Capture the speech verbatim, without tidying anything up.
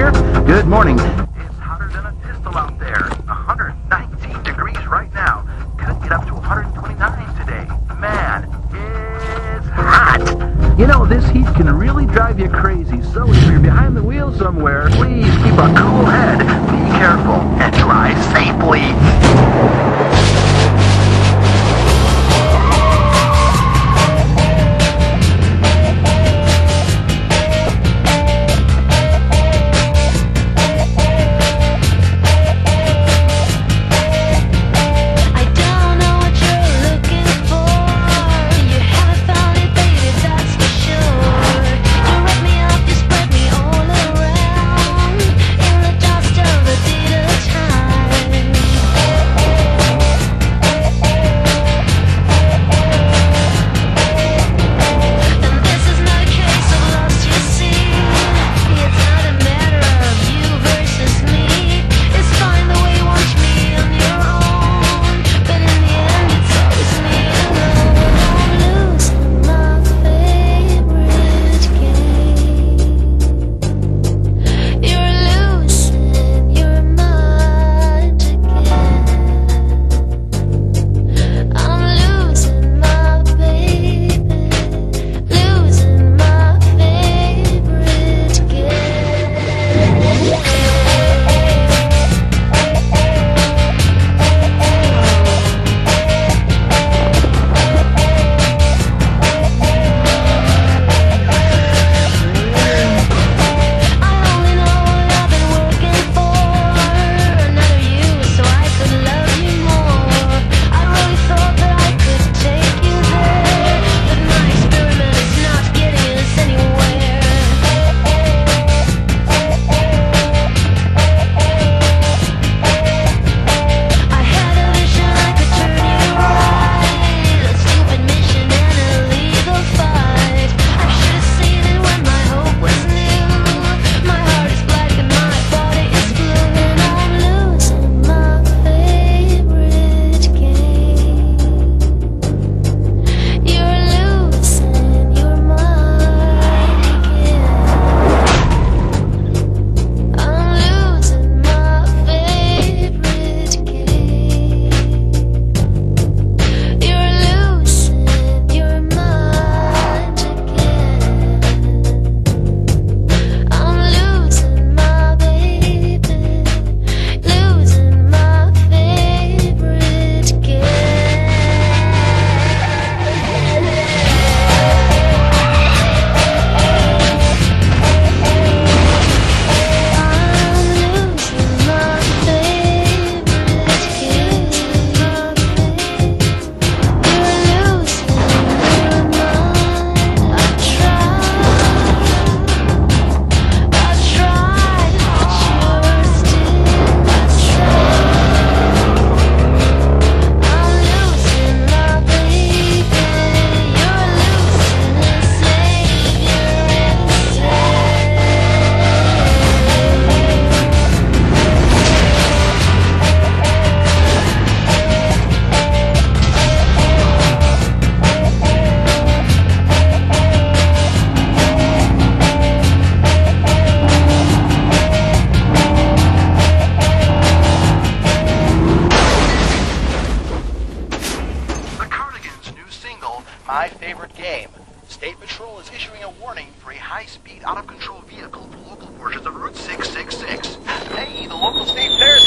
here. Good morning. It's hotter than a pistol out there. one hundred nineteen degrees right now. Could get up to one hundred twenty-nine today. Man, it's hot. You know, this heat can really drive you crazy, so if you're behind the wheel somewhere, please keep a cool head, be careful, and drive safely. My favorite game. State Patrol is issuing a warning for a high-speed, out-of-control vehicle for local portions of Route six six six. Hey, the local state fair